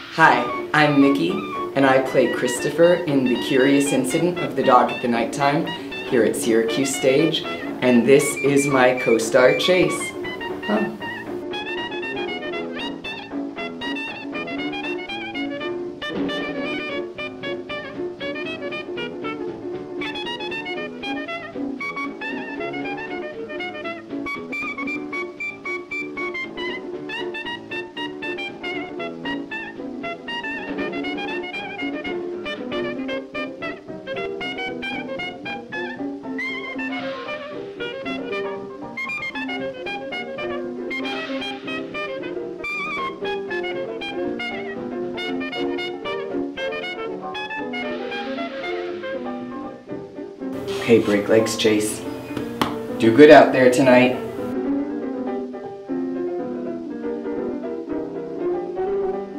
Hi, I'm Mickey, and I play Christopher in The Curious Incident of the Dog at the Nighttime here at Syracuse Stage, and this is my co-star Chase. Huh. Hey, break legs, Chase. Do good out there tonight.